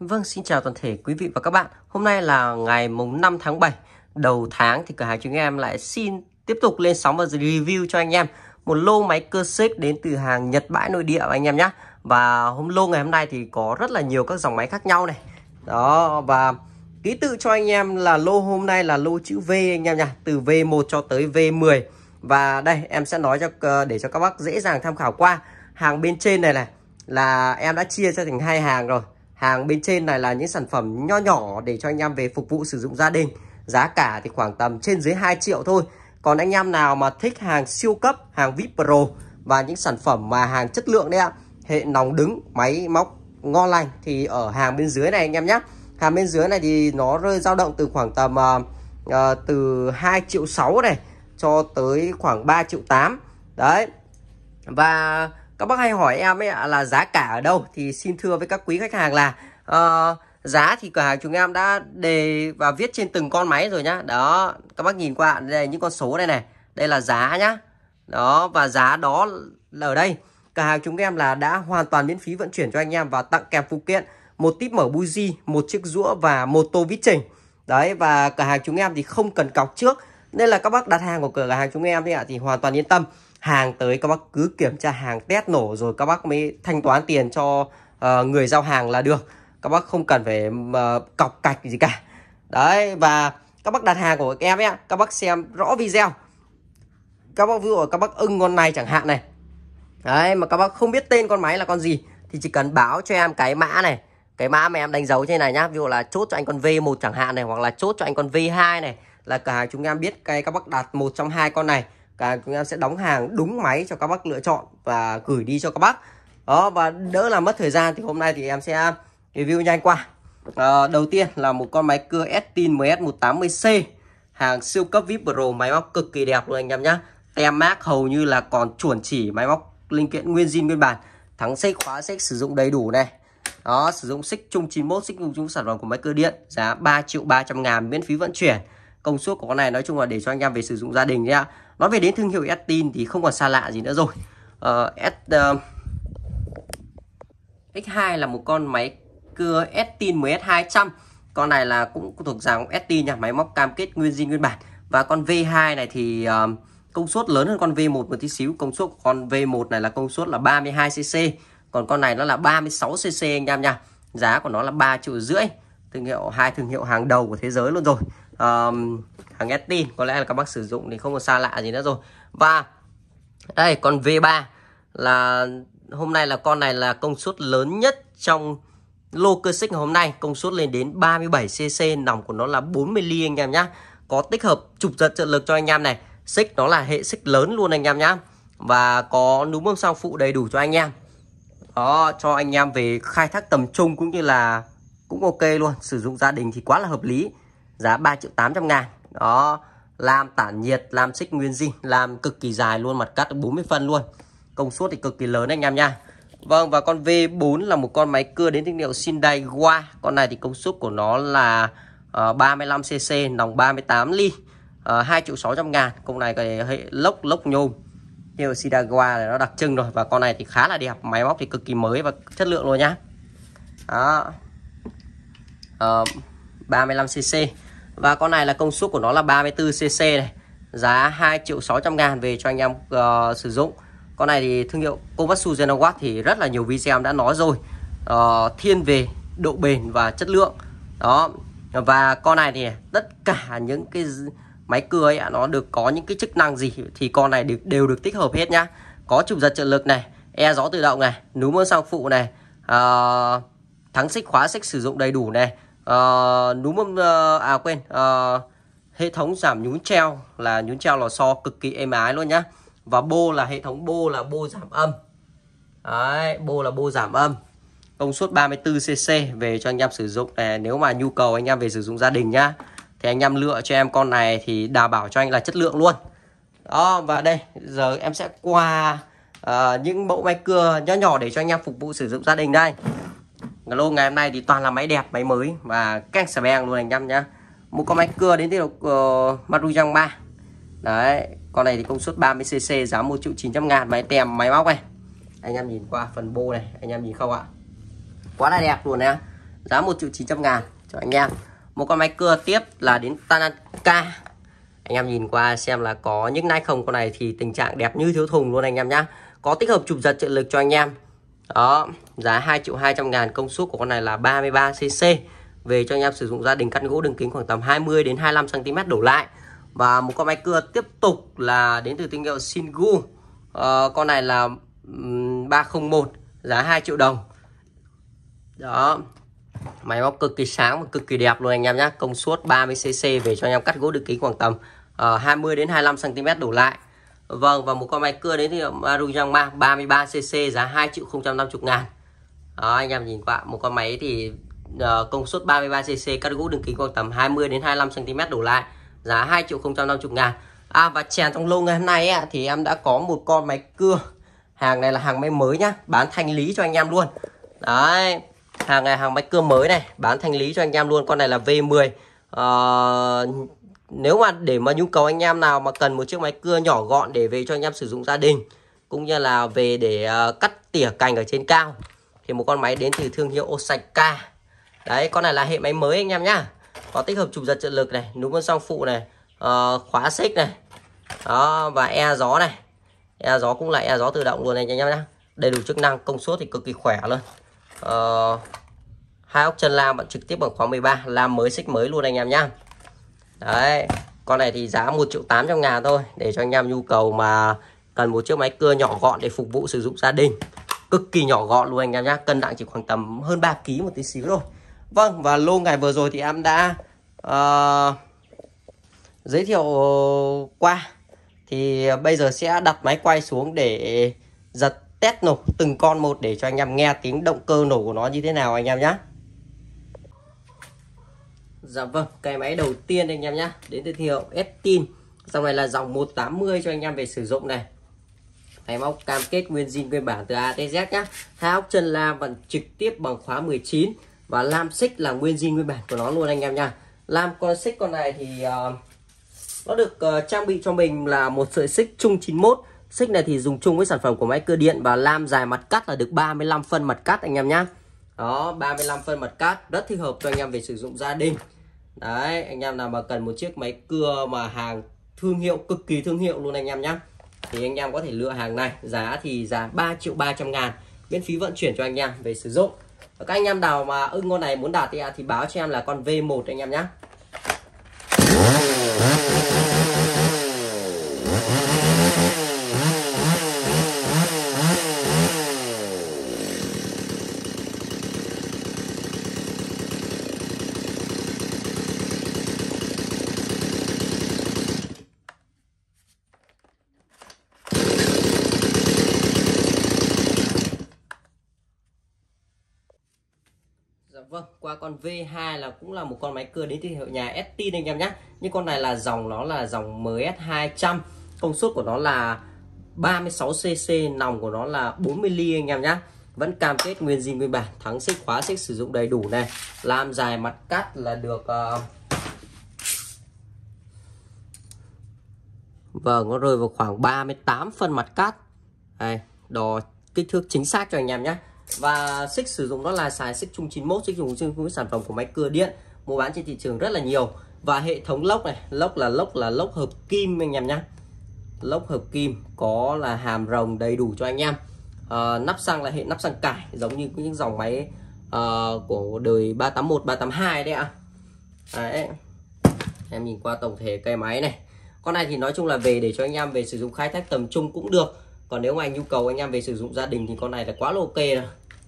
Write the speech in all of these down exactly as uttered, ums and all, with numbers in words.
Vâng, xin chào toàn thể quý vị và các bạn. Hôm nay là ngày mùng năm tháng bảy, đầu tháng thì cửa hàng chúng em lại xin tiếp tục lên sóng và review cho anh em một lô máy cơ xích đến từ hàng Nhật bãi nội địa anh em nhé. Và hôm lô ngày hôm nay thì có rất là nhiều các dòng máy khác nhau này. Đó, và ký tự cho anh em là lô hôm nay là lô chữ V anh em nha, từ V một cho tới V mười. Và đây em sẽ nói cho để cho các bác dễ dàng tham khảo qua. Hàng bên trên này này là em đã chia cho thành hai hàng rồi. Hàng bên trên này là những sản phẩm nho nhỏ để cho anh em về phục vụ sử dụng gia đình. Giá cả thì khoảng tầm trên dưới hai triệu thôi. Còn anh em nào mà thích hàng siêu cấp, hàng vê i pê Pro và những sản phẩm mà hàng chất lượng đấy ạ, hệ nòng đứng, máy móc ngon lành thì ở hàng bên dưới này anh em nhé. Hàng bên dưới này thì nó rơi dao động từ khoảng tầm uh, uh, từ hai triệu sáu này cho tới khoảng ba triệu tám. Đấy. Và các bác hay hỏi em ấy là giá cả ở đâu, thì xin thưa với các quý khách hàng là uh, giá thì cửa hàng chúng em đã đề và viết trên từng con máy rồi nhá. Đó, các bác nhìn qua đây, những con số này này, đây là giá nhá. Đó, và giá đó là ở đây cửa hàng chúng em là đã hoàn toàn miễn phí vận chuyển cho anh em và tặng kèm phụ kiện một típ mở buji, một chiếc rũa và một tô vít chỉnh. Đấy, và cửa hàng chúng em thì không cần cọc trước, nên là các bác đặt hàng của cửa hàng chúng em thì, thì hoàn toàn yên tâm. Hàng tới các bác cứ kiểm tra hàng, test nổ rồi các bác mới thanh toán tiền cho uh, người giao hàng là được. Các bác không cần phải uh, cọc cạch gì cả. Đấy, và các bác đặt hàng của em ấy, các bác xem rõ video. Các bác ví dụ các bác ưng con này chẳng hạn này. Đấy, mà các bác không biết tên con máy là con gì thì chỉ cần báo cho em cái mã này, cái mã mà em đánh dấu trên này nhá. Ví dụ là chốt cho anh con V một chẳng hạn này, hoặc là chốt cho anh con V hai này, là cửa hàng chúng em biết cái các bác đặt một trong hai con này, cả chúng em sẽ đóng hàng đúng máy cho các bác lựa chọn và gửi đi cho các bác. Đó, và đỡ là mất thời gian thì hôm nay thì em sẽ review nhanh qua. à, Đầu tiên là một con máy cưa Estin M S một tám mươi C, hàng siêu cấp vê i pê Pro, máy móc cực kỳ đẹp luôn anh em nhé. Tem mác hầu như là còn chuẩn chỉ, máy móc linh kiện nguyên zin nguyên bản, thắng xích khóa xích sử dụng đầy đủ này. Đó, sử dụng xích chung chín mốt, xích chung sản phẩm của máy cưa điện, giá ba triệu ba trăm ngàn, miễn phí vận chuyển. Công suất của con này nói chung là để cho anh em về sử dụng gia đình đấy ạ. Nói về đến thương hiệu Estin thì không còn xa lạ gì nữa rồi. uh, S, uh, X hai là một con máy cưa Estin M S hai trăm. Con này là cũng thuộc dòng Estin nha, máy móc cam kết nguyên zin nguyên bản. Và con V hai này thì uh, công suất lớn hơn con V một một tí xíu. Công suất của con V một này là công suất là ba mươi hai xê xê, còn con này nó là ba mươi sáu xê xê anh em nha. Giá của nó là ba triệu rưỡi. Thương hiệu, hai thương hiệu hàng đầu của thế giới luôn rồi. Um, hàng Estin có lẽ là các bác sử dụng thì không có xa lạ gì nữa rồi. Và đây con V ba là hôm nay là con này là công suất lớn nhất trong lô cơ xích hôm nay, công suất lên đến ba mươi bảy xê xê, nòng của nó là bốn mươi ly anh em nhá. Có tích hợp trục giật trợ lực cho anh em này, xích nó là hệ xích lớn luôn anh em nhá, và có núm bơm xăng phụ đầy đủ cho anh em. Đó, cho anh em về khai thác tầm trung cũng như là cũng ok luôn, sử dụng gia đình thì quá là hợp lý. Giá ba triệu tám trăm ngàn. Đó, làm tản nhiệt, làm xích nguyên zin, làm cực kỳ dài luôn, mặt cắt được bốn mươi phân luôn. Công suất thì cực kỳ lớn anh em nha. Vâng, và con V bốn là một con máy cưa đến thương hiệu Hyundai Wa. Con này thì công suất của nó là uh, ba mươi lăm xê xê, nòng ba mươi tám ly, uh, hai triệu sáu trăm ngàn. Con này cái hệ lốc lốc nhôm hiệu Hyundai Wa này nó đặc trưng rồi. Và con này thì khá là đẹp, máy móc thì cực kỳ mới và chất lượng luôn nhá. Đó, uh, ba mươi lăm xê xê. Và con này là công suất của nó là ba mươi tư xê xê này, giá hai triệu sáu trăm ngàn về cho anh em uh, sử dụng. Con này thì thương hiệu Komatsu Genawatt thì rất là nhiều video em đã nói rồi, uh, thiên về độ bền và chất lượng. Đó, và con này thì tất cả những cái máy cưa ấy nó được có những cái chức năng gì thì con này đều, đều được tích hợp hết nhá. Có trục giật trợ lực này, e gió tự động này, núm bơm xăng phụ này, uh, thắng xích khóa xích sử dụng đầy đủ này, uh, núm bơm uh, à quên uh, hệ thống giảm nhún treo là nhún treo lò xo cực kỳ êm ái luôn nhá. Và bô là hệ thống bô là bô giảm âm. Đấy, bô là bô giảm âm. Công suất ba mươi tư xê xê về cho anh em sử dụng này. Nếu mà nhu cầu anh em về sử dụng gia đình nhá, thì anh em lựa cho em con này thì đảm bảo cho anh là chất lượng luôn. Đó, và đây giờ em sẽ qua uh, những mẫu máy cưa nhỏ nhỏ để cho anh em phục vụ sử dụng gia đình đây. Lô ngày hôm nay thì toàn là máy đẹp, máy mới và keng xà beng luôn anh em nhá. Một con máy cưa đến từ uh, Maruyang ba. Đấy, con này thì công suất ba mươi xê xê, giá một triệu chín trăm ngàn, máy tem máy móc này. Anh em nhìn qua phần bô này, anh em nhìn không ạ? Quá là đẹp luôn nè. giá một triệu chín trăm ngàn cho anh em. Một con máy cưa tiếp là đến Tanaka. Anh em nhìn qua xem là có những nai không, con này thì tình trạng đẹp như thiếu thùng luôn anh em nhá. Có tích hợp chụp giật trợ lực cho anh em. Đó, giá hai triệu hai trăm ngàn, công suất của con này là ba mươi ba xê xê. Về cho anh em sử dụng gia đình, cắt gỗ đường kính khoảng tầm hai mươi đến hai mươi lăm xăng ti mét đổ lại. Và một con máy cưa tiếp tục là đến từ thương hiệu Shingu. Ờ, con này là um, ba không một, giá hai triệu đồng. Đó, máy móc cực kỳ sáng và cực kỳ đẹp luôn anh em nhé. Công suất ba mươi xê xê, về cho anh em cắt gỗ đường kính khoảng tầm uh, hai mươi đến hai mươi lăm xăng ti mét đổ lại. Vâng, và một con máy cưa đến từ Maruyama ba mươi ba xê xê, giá hai triệu không trăm năm mươi ngàn. Đó, anh em nhìn qua một con máy thì uh, công suất ba mươi ba xê xê, cắt gỗ đường kính khoảng tầm hai mươi đến hai mươi lăm xăng ti mét đổ lại, giá hai triệu không trăm năm mươi ngàn. À, và chèn trong lô ngày hôm nay á, thì em đã có một con máy cưa. Hàng này là hàng máy mới nhá, bán thanh lý cho anh em luôn. Đấy, hàng này hàng máy cưa mới này, bán thanh lý cho anh em luôn. Con này là vê mười. uh, Nếu mà để mà nhu cầu anh em nào mà cần một chiếc máy cưa nhỏ gọn để về cho anh em sử dụng gia đình, cũng như là về để uh, cắt tỉa cành ở trên cao, thì một con máy đến từ thương hiệu Osaka. Đấy, con này là hệ máy mới anh em nhá. Có tích hợp chụp giật trợ lực này, núm vân song phụ này, uh, khóa xích này. Đó, và e gió này. E gió cũng là e gió tự động luôn anh em nhá. Đầy đủ chức năng, công suất thì cực kỳ khỏe luôn. Uh, hai ốc chân lam bạn trực tiếp bằng khóa mười ba, lam mới, xích mới luôn anh em nhá. Đấy, con này thì giá một triệu tám trăm ngàn thôi, để cho anh em nhu cầu mà cần một chiếc máy cưa nhỏ gọn để phục vụ sử dụng gia đình. Cực kỳ nhỏ gọn luôn anh em nhá, cân nặng chỉ khoảng tầm hơn ba ki lô gam một tí xíu thôi. Vâng, và lô ngày vừa rồi thì em đã uh, giới thiệu qua. Thì bây giờ sẽ đặt máy quay xuống để giật test nổ từng con một, để cho anh em nghe tiếng động cơ nổ của nó như thế nào anh em nhé. Dạ vâng, cái máy đầu tiên anh em nhé, đến từ thương hiệu Estin. Dòng này là dòng một tám mươi cho anh em về sử dụng này. Máy móc cam kết nguyên zin nguyên bản từ a tới Z nhá. Hai ốc chân lam vẫn trực tiếp bằng khóa mười chín, và lam xích là nguyên zin nguyên bản của nó luôn anh em nha. Lam con xích con này thì uh, nó được uh, trang bị cho mình là một sợi xích chung chín mốt. Xích này thì dùng chung với sản phẩm của máy cưa điện, và lam dài mặt cắt là được ba mươi lăm phân mặt cắt anh em nhá. Đó, ba mươi lăm phân mặt cắt, rất thích hợp cho anh em về sử dụng gia đình. Đấy, anh em nào mà cần một chiếc máy cưa mà hàng thương hiệu, cực kỳ thương hiệu luôn anh em nhá, thì anh em có thể lựa hàng này. Giá thì giá ba triệu ba trăm ngàn, miễn phí vận chuyển cho anh em về sử dụng. Và các anh em nào mà ưng con này muốn đặt thì, thì báo cho em là con vê một anh em nhá. Dạ vâng, qua con vê hai là cũng là một con máy cưa đến từ hiệu nhà Estin anh em nhé. Nhưng con này là dòng nó là dòng em ét hai trăm, công suất của nó là ba mươi sáu xê xê, nòng của nó là bốn mươi ly anh em nhé. Vẫn cam kết nguyên zin nguyên bản, thắng xích, khóa xích sử dụng đầy đủ này. Lam dài mặt cắt là được uh... vâng, nó rơi vào khoảng ba mươi tám phân mặt cắt. Đây, đo kích thước chính xác cho anh em nhé. Và xích sử dụng đó là xài xích chung chín mốt, xích dùng chung với sản phẩm của máy cưa điện, mua bán trên thị trường rất là nhiều. Và hệ thống lốc này, lốc là lốc là lốc hợp kim anh em nhé. Lốc hợp kim, có là hàm rồng đầy đủ cho anh em. à, Nắp xăng là hệ nắp xăng cải, giống như những dòng máy uh, của đời ba tám một, ba tám hai đấy ạ. à. Đấy, em nhìn qua tổng thể cây máy này. Con này thì nói chung là về để cho anh em về sử dụng khai thác tầm trung cũng được. Còn nếu mà anh nhu cầu anh em về sử dụng gia đình thì con này là quá là ok rồi.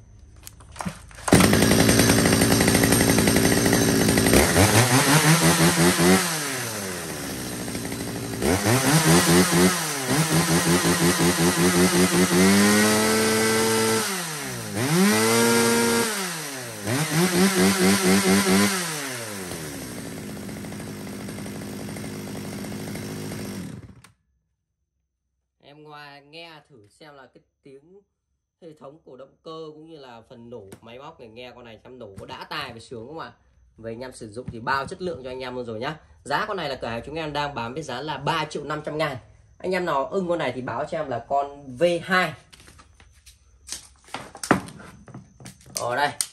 Em ngoài nghe thử xem là cái tiếng hệ thống của động cơ cũng như là phần nổ máy móc này, nghe con này xem nổ có đã tai và sướng không ạ? Về anh em sử dụng thì bao chất lượng cho anh em luôn rồi nhá. Giá con này là cửa hàng chúng em đang bán với giá là ba triệu năm trăm ngàn. Anh em nào ưng con này thì báo cho em là con vê hai. Ở đây,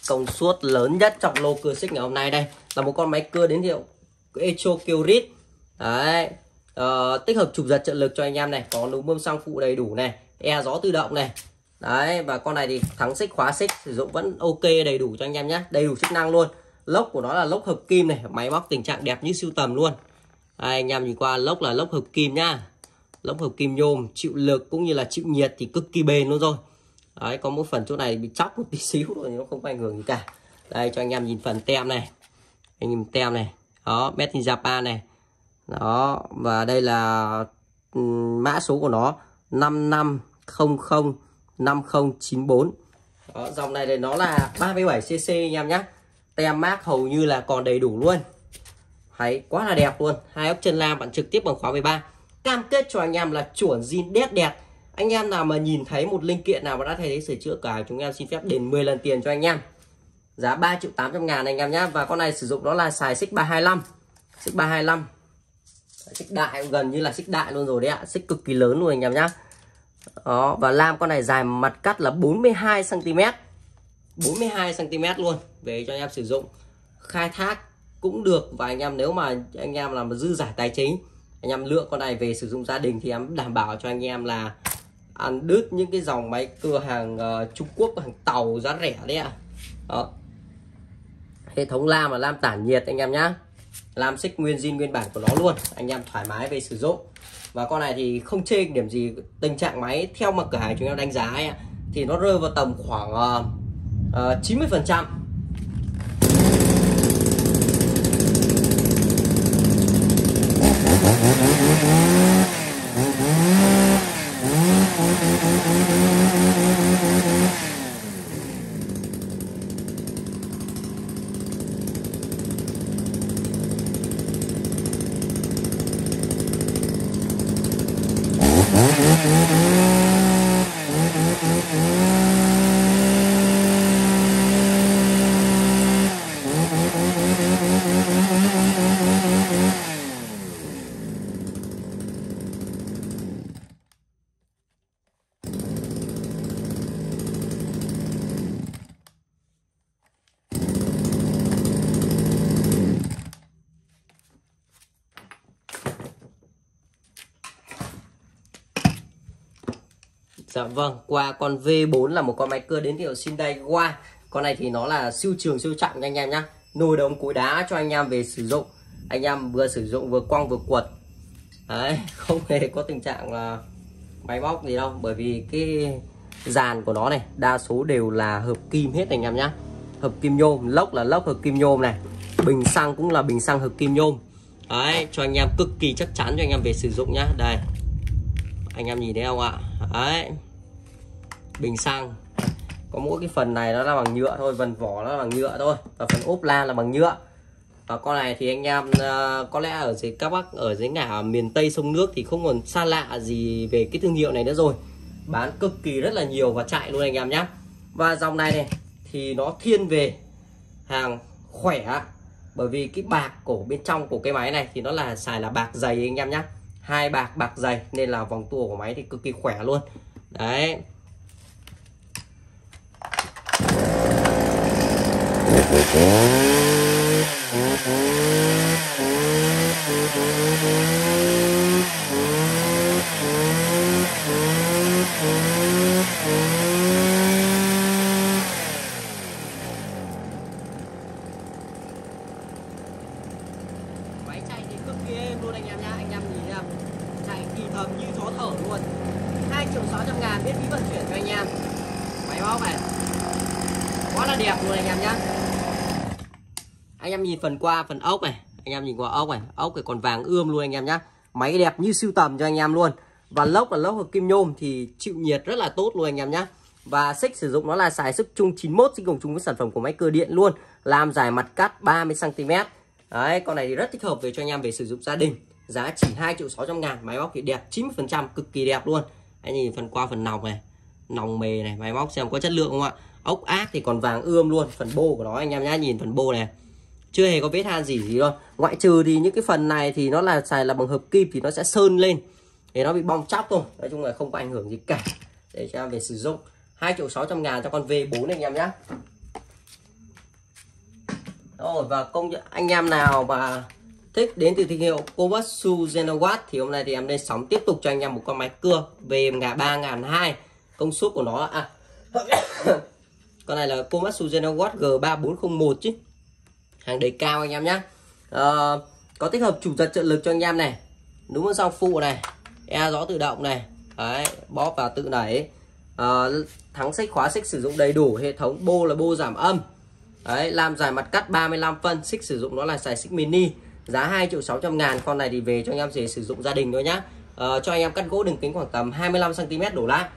công suất lớn nhất trong lô cưa xích ngày hôm nay đây là một con máy cưa đến hiệu Echo Kyrit. Đấy, ờ, tích hợp trục giật trợ lực cho anh em này, có núm bơm xăng phụ đầy đủ này, e gió tự động này. Đấy, và con này thì thắng xích khóa xích sử dụng vẫn ok, đầy đủ cho anh em nhé, đầy đủ chức năng luôn. Lốc của nó là lốc hợp kim này, máy móc tình trạng đẹp như sưu tầm luôn. Đây, anh em nhìn qua lốc là lốc hợp kim nhá, lốc hợp kim nhôm, chịu lực cũng như là chịu nhiệt thì cực kỳ bền luôn rồi. Đấy, có một phần chỗ này bị chóc một tí xíu thôi, nó không có ảnh hưởng gì cả. Đây cho anh em nhìn phần tem này, anh nhìn tem này, đó, Made in Japan này, đó, và đây là um, mã số của nó năm năm không không năm không chín bốn. Đó, dòng này thì nó là ba mươi bảy xê xê anh em nhé, tem mác hầu như là còn đầy đủ luôn. Đấy, quá là đẹp luôn. Hai ốc chân lam bạn trực tiếp bằng khóa mười ba, cam kết cho anh em là chuẩn zin đét đẹp. Anh em nào mà nhìn thấy một linh kiện nào mà đã thay thế sửa chữa cả, chúng em xin phép đền mười lần tiền cho anh em. Giá ba triệu tám trăm ngàn anh em nhé. Và con này sử dụng đó là xài xích ba hai lăm, xích ba hai lăm, xích đại, gần như là xích đại luôn rồi đấy ạ, xích cực kỳ lớn luôn anh em nhé. Đó, và lam con này dài mặt cắt là bốn mươi hai xăng ti mét, bốn mươi hai xăng ti mét luôn, về cho anh em sử dụng khai thác cũng được. Và anh em nếu mà anh em làm dư giả tài chính, anh em lựa con này về sử dụng gia đình thì em đảm bảo cho anh em là ăn đứt những cái dòng máy cưa hàng uh, Trung Quốc, hàng Tàu giá rẻ đấy ạ. Đó, hệ thống lam là lam tản nhiệt anh em nhá, lam xích nguyên zin nguyên bản của nó luôn, anh em thoải mái về sử dụng. Và con này thì không chê điểm gì, tình trạng máy theo mà cửa hàng chúng em đánh giá ấy, thì nó rơi vào tầm khoảng uh, uh, chín mươi phần trăm. Dạ vâng, qua con V bốn là một con máy cưa đến hiệu Hyundai Wa. Con này thì nó là siêu trường siêu trọng nha anh em nhá. Nồi đồng cối đá cho anh em về sử dụng. Anh em vừa sử dụng vừa quăng vừa quật. Đấy, không hề có tình trạng là máy móc gì đâu, bởi vì cái dàn của nó này đa số đều là hợp kim hết anh em nhá. Hợp kim nhôm, lốc là lốc hợp kim nhôm này. Bình xăng cũng là bình xăng hợp kim nhôm. Đấy, cho anh em cực kỳ chắc chắn cho anh em về sử dụng nhá. Đây, anh em nhìn thấy không ạ? Đấy, bình xăng có mỗi cái phần này nó là bằng nhựa thôi, phần vỏ nó là bằng nhựa thôi, và phần ốp la là bằng nhựa. Và con này thì anh em uh, có lẽ ở dưới các bác ở dưới ngả miền Tây sông nước thì không còn xa lạ gì về cái thương hiệu này nữa rồi, bán cực kỳ rất là nhiều và chạy luôn anh em nhé. Và dòng này này thì nó thiên về hàng khỏe, bởi vì cái bạc cổ bên trong của cái máy này thì nó là xài là bạc dày anh em nhé, hai bạc bạc dày nên là vòng tua của máy thì cực kỳ khỏe luôn. Đấy, máy chạy thì cực kỳ êm luôn anh em nhá. Anh em nhìn nha, chạy thì thầm như chó thở luôn. Hai triệu sáu trăm ngàn miễn phí vận chuyển cho anh em. Máy móc này quá là đẹp luôn anh em nhá. Anh em nhìn phần qua phần ốc này, anh em nhìn qua ốc này, ốc thì còn vàng ươm luôn anh em nhá. Máy đẹp như sưu tầm cho anh em luôn. Và lốc là lốc hợp kim nhôm thì chịu nhiệt rất là tốt luôn anh em nhá. Và xích sử dụng nó là xài sức chung chín mốt, xích cùng chung với sản phẩm của máy cưa điện luôn. Làm dài mặt cắt ba mươi xăng ti mét. Đấy, con này thì rất thích hợp về cho anh em về sử dụng gia đình. Giá chỉ hai triệu sáu trăm ngàn, máy móc thì đẹp chín mươi phần trăm, cực kỳ đẹp luôn. Anh nhìn phần qua phần nòng này, nòng mề này, máy móc xem có chất lượng không ạ. Ốc ác thì còn vàng ươm luôn. Phần bô của nó anh em nhá, nhìn phần bô này chưa hề có vết than gì gì đâu. Ngoại trừ thì những cái phần này thì nó là xài là bằng hợp kim thì nó sẽ sơn lên để nó bị bong chóc thôi. Nói chung là không có ảnh hưởng gì cả. Để cho em về sử dụng. Hai triệu sáu trăm ngàn cho con V bốn anh em nhá. Rồi, và công nhận anh em nào mà thích đến từ thương hiệu Komatsu Genawatt thì hôm nay thì em lên sóng tiếp tục cho anh em một con máy cưa về ngã ba ngàn hai. Công suất của nó à con này là Komatsu Genawatt G ba bốn không một chứ, hàng đầy cao anh em nhé. À, có tích hợp chủ giật trợ lực cho anh em này, đúng không? Sau phụ này, e gió tự động này, đấy, bóp vào tự đẩy. À, thắng xích khóa xích sử dụng đầy đủ, hệ thống bô là bô giảm âm. Đấy, làm dài mặt cắt ba mươi lăm phân, xích sử dụng nó là xài xích mini, giá hai triệu sáu trăm ngàn. Con này thì về cho anh em để sử dụng gia đình thôi nhá. À, cho anh em cắt gỗ đường kính khoảng tầm hai mươi lăm xăng ti mét đổ lại.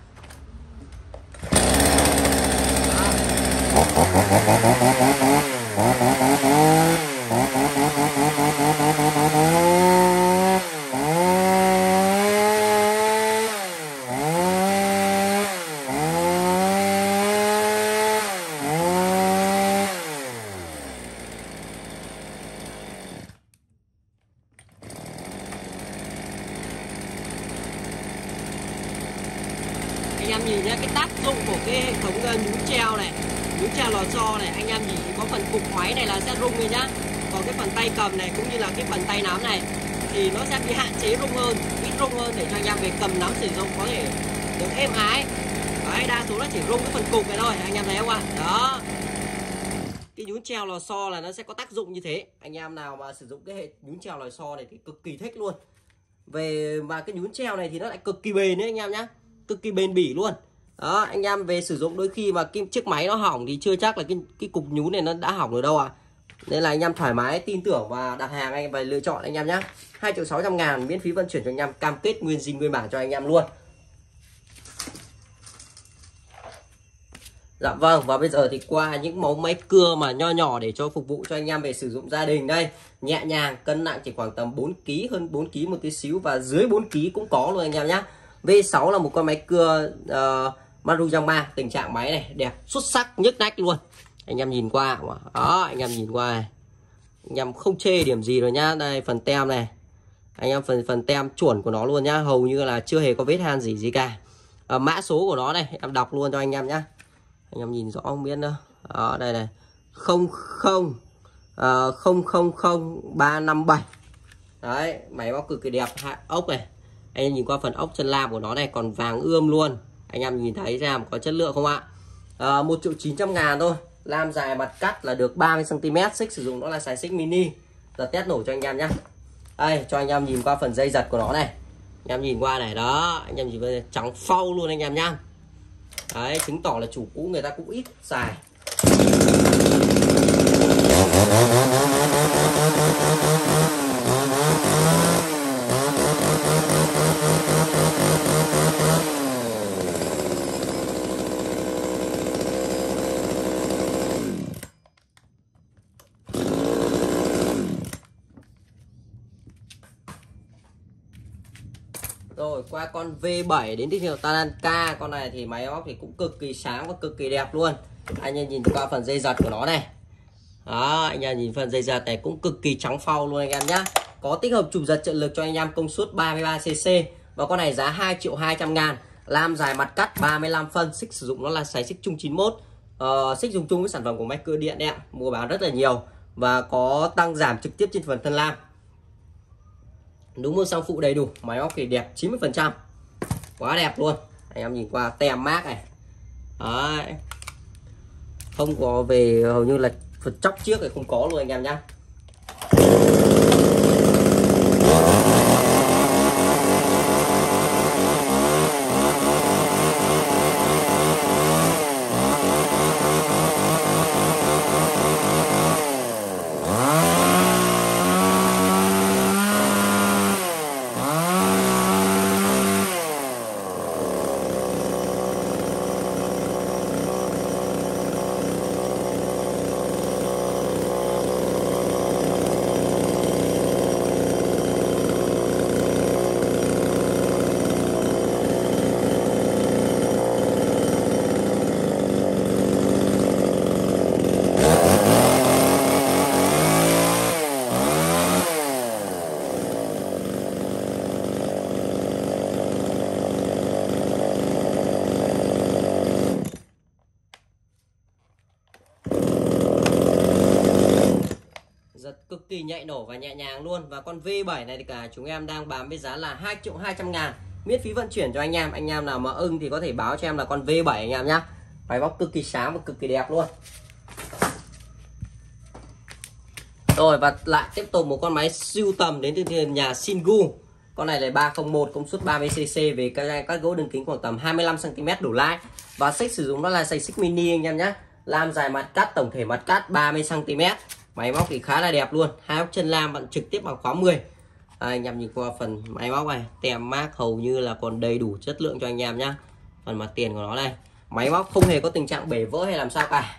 Anh em nhìn nhé, cái tác dụng của cái hệ thống nhún treo này, nhún treo lò xo này, anh em nhìn có phần cục máy này là sẽ rung rồi nhá. Còn cái phần tay cầm này cũng như là cái phần tay nắm này thì nó sẽ bị hạn chế rung hơn, ít rung hơn, để cho anh em về cầm nắm sử dụng có thể được êm ái. Đấy, đa số nó chỉ rung cái phần cục này thôi, anh em thấy không ạ? Đó, cái nhún treo lò xo là nó sẽ có tác dụng như thế. Anh em nào mà sử dụng cái hệ nhún treo lò xo này thì cực kỳ thích luôn. Về và cái nhún treo này thì nó lại cực kỳ bền đấy anh em nhá, cực kỳ bền bỉ luôn. Đó, anh em về sử dụng đôi khi mà cái chiếc máy nó hỏng thì chưa chắc là cái cái cục nhún này nó đã hỏng rồi đâu ạ. À. Nên là anh em thoải mái tin tưởng và đặt hàng anh em và lựa chọn anh em nhé. hai triệu sáu trăm ngàn, miễn phí vận chuyển cho anh em, cam kết nguyên zin nguyên bản cho anh em luôn. Dạ vâng, và bây giờ thì qua những mẫu máy cưa mà nho nhỏ để cho phục vụ cho anh em về sử dụng gia đình đây. Nhẹ nhàng, cân nặng chỉ khoảng tầm bốn ki lô gam, hơn bốn ki lô gam một tí xíu, và dưới bốn ki lô gam cũng có luôn anh em nhé. V sáu là một con máy cưa uh, Maruyama, tình trạng máy này đẹp xuất sắc nhức nách luôn. Anh em nhìn qua, đó, anh em nhìn qua này. Anh em không chê điểm gì rồi nhá. Đây phần tem này, anh em phần phần tem chuẩn của nó luôn nhá, hầu như là chưa hề có vết han gì gì cả. À, mã số của nó này em đọc luôn cho anh em nhá, anh em nhìn rõ không biết nữa. Đó, đây này, không không không không không ba năm bảy. Đấy, máy móc cực kỳ đẹp. Ốc này, anh em nhìn qua phần ốc chân lam của nó này còn vàng ươm luôn. Anh em nhìn thấy ra có chất lượng không ạ? À, một triệu chín trăm ngàn thôi. Lam dài mặt cắt là được ba mươi xăng ti mét, xích sử dụng nó là xài xích mini. Giờ test nổ cho anh em nhé. Đây, cho anh em nhìn qua phần dây giật của nó này. Anh em nhìn qua này, đó, anh em nhìn qua trắng phau luôn anh em nhá. Đấy, chứng tỏ là chủ cũ người ta cũng ít xài. Rồi qua con V bảy đến thương hiệu Tanaka. Con này thì máy móc thì cũng cực kỳ sáng và cực kỳ đẹp luôn. Anh em nhìn qua phần dây giật của nó này. Đó, anh em nhìn phần dây giật này cũng cực kỳ trắng phau luôn anh em nhá. Có tích hợp trục giật trợ lực cho anh em, công suất ba mươi ba xê xê. Và con này giá hai triệu hai trăm ngàn. Lam dài mặt cắt ba mươi lăm phân, xích sử dụng nó là xài xích chung chín mốt. Ờ, xích dùng chung với sản phẩm của máy cưa điện đấy ạ. Mua bán rất là nhiều và có tăng giảm trực tiếp trên phần thân lam. Đúng mua xong phụ đầy đủ, máy móc thì đẹp chín mươi phần trăm, quá đẹp luôn. Anh em nhìn qua tem mác này. Đấy, không có về hầu như là phần chóc chiếc thì không có luôn anh em nhá. cực kỳ nhạy nổ và nhẹ nhàng luôn. Và con V bảy này thì cả chúng em đang bán với giá là hai triệu hai trăm ngàn, miễn phí vận chuyển cho anh em. Anh em nào mà ưng thì có thể báo cho em là con V bảy anh em nhá. Máy móc cực kỳ sáng và cực kỳ đẹp luôn. Rồi, và lại tiếp tục một con máy sưu tầm đến từ nhà Singu. Con này là ba không một, công suất ba mươi xê xê, về các, các gỗ đường kính khoảng tầm hai mươi lăm xăng ti mét đổ lại. Và xích sử dụng đó là xích xích mini anh em nhé. Lam dài mặt cắt, tổng thể mặt cắt ba mươi xăng ti mét. Máy móc thì khá là đẹp luôn. Hai ốc chân lam vẫn trực tiếp bằng khóa mười. À, anh em nhìn qua phần máy móc này, tem mác hầu như là còn đầy đủ chất lượng cho anh em nhá. Phần mặt tiền của nó đây, máy móc không hề có tình trạng bể vỡ hay làm sao cả.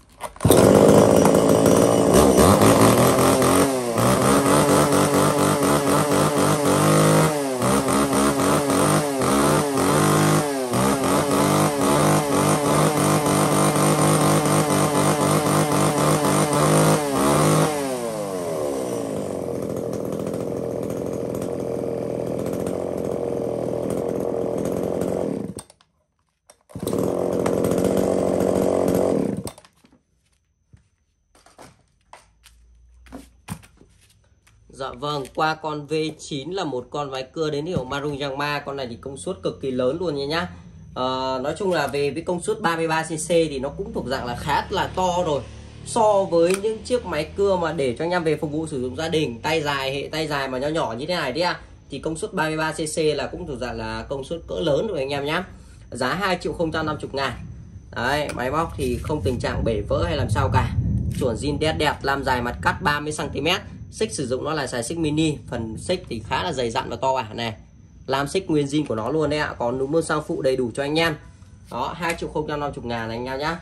Dạ vâng, qua con V chín là một con máy cưa đến hiệu Maruyama. Con này thì công suất cực kỳ lớn luôn nha nhá. à, Nói chung là về với công suất ba mươi ba xê xê thì nó cũng thuộc dạng là khá là to rồi. So với những chiếc máy cưa mà để cho anh em về phục vụ sử dụng gia đình, tay dài, hệ tay dài mà nhỏ nhỏ như thế này đấy ạ, thì công suất ba mươi ba xê xê là cũng thuộc dạng là công suất cỡ lớn rồi anh em nhá. Giá hai triệu không trăm năm mươi ngàn. Đấy, máy móc thì không tình trạng bể vỡ hay làm sao cả. Chuẩn zin đét đẹp, lam dài mặt cắt ba mươi xăng ti mét. Xích sử dụng nó là xài xích mini, phần xích thì khá là dày dặn và to bản này. Làm xích nguyên zin của nó luôn đấy ạ, còn núm môn sang phụ đầy đủ cho anh em. Đó, hai triệu không trăm năm mươi ngàn anh em nhá.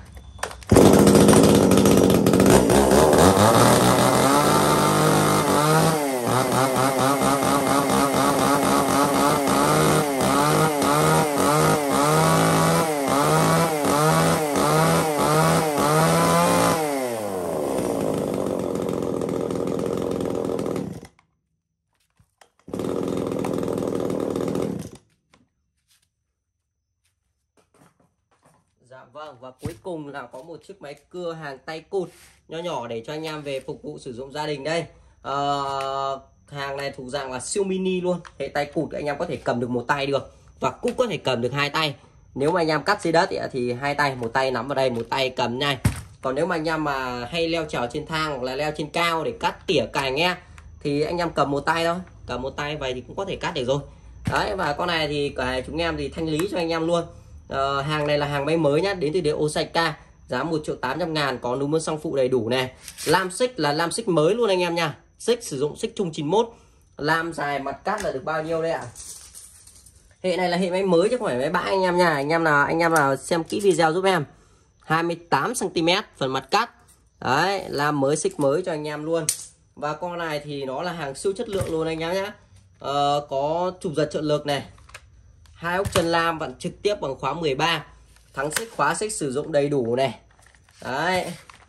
Dạ vâng, và cuối cùng là có một chiếc máy cưa hàng tay cụt nho nhỏ để cho anh em về phục vụ sử dụng gia đình đây. à, Hàng này thuộc dạng là siêu mini luôn, hệ tay cụt anh em có thể cầm được một tay được, và cũng có thể cầm được hai tay. Nếu mà anh em cắt dưới đất thì hai tay, một tay nắm vào đây, một tay cầm này. Còn nếu mà anh em mà hay leo trèo trên thang hoặc là leo trên cao để cắt tỉa cài nghe thì anh em cầm một tay thôi, cầm một tay vậy thì cũng có thể cắt được rồi. Đấy, và con này thì cả chúng em thì thanh lý cho anh em luôn. Uh, hàng này là hàng máy mới nhá, đến từ địa Osaka, giá một triệu tám trăm ngàn, có núm môn sang phụ đầy đủ này. Lam xích là lam xích mới luôn anh em nha. Xích sử dụng xích chung chín mốt. Lam dài mặt cắt là được bao nhiêu đây ạ? À? Hệ này là hệ máy mới chứ không phải máy bãi anh em nha. Anh em nào anh em nào xem kỹ video giúp em. hai mươi tám xăng ti mét phần mặt cắt. Đấy, lam mới, xích mới cho anh em luôn. Và con này thì nó là hàng siêu chất lượng luôn anh em nhá. Uh, có trục giật trợ lực này. Hai ốc chân lam vặn trực tiếp bằng khóa mười ba. Thắng xích, khóa xích sử dụng đầy đủ này. Đấy.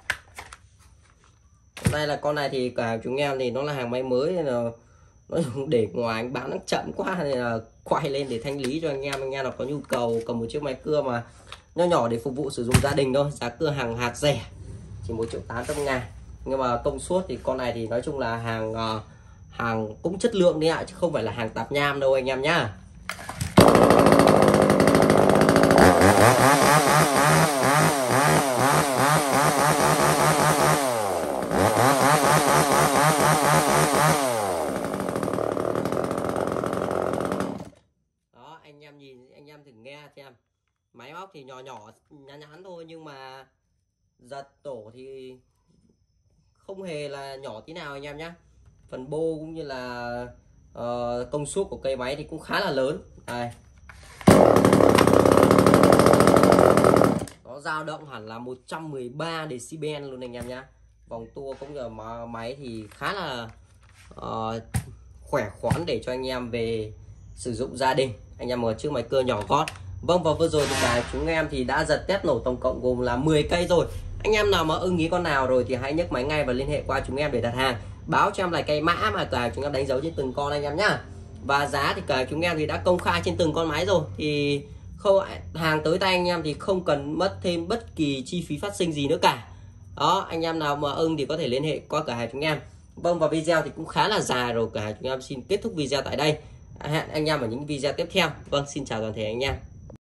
Đây là con này thì cả chúng em thì nó là hàng máy mới, nên là nó để ngoài anh bán nó chậm quá, nên là quay lên để thanh lý cho anh em. Anh em nào có nhu cầu cầm một chiếc máy cưa mà nho nhỏ để phục vụ sử dụng gia đình thôi, giá cưa hàng hạt rẻ, chỉ một triệu tám trăm ngàn. Nhưng mà công suất thì con này thì nói chung là hàng uh, hàng cũng chất lượng đấy ạ, chứ không phải là hàng tạp nham đâu anh em nhá. Đó, anh em nhìn, anh em thử nghe xem. Máy móc thì nhỏ nhỏ nhắn nhắn thôi, nhưng mà giật tổ thì không hề là nhỏ tí nào anh em nhé. Phần bô cũng như là uh, công suất của cây máy thì cũng khá là lớn. Đây, nó dao động hẳn là một trăm mười ba decibel luôn anh em nhé. Vòng tua cũng như máy thì khá là uh, khỏe khoắn để cho anh em về sử dụng gia đình. Anh em một chiếc máy cưa nhỏ gót. Vâng, và vừa rồi thì cả chúng em thì đã giật test nổ tổng cộng gồm là mười cây rồi. Anh em nào mà ưng ý con nào rồi thì hãy nhấc máy ngay và liên hệ qua chúng em để đặt hàng. Báo cho em là cái mã mà cả chúng em đánh dấu trên từng con anh em nhá. Và giá thì cả chúng em thì đã công khai trên từng con máy rồi, thì không, hàng tới tay anh em thì không cần mất thêm bất kỳ chi phí phát sinh gì nữa cả. Đó, anh em nào mà ưng thì có thể liên hệ qua cửa hàng chúng em. Vâng, và video thì cũng khá là dài rồi, cả chúng em xin kết thúc video tại đây. Hẹn anh em ở những video tiếp theo. Vâng, xin chào toàn thể anh em.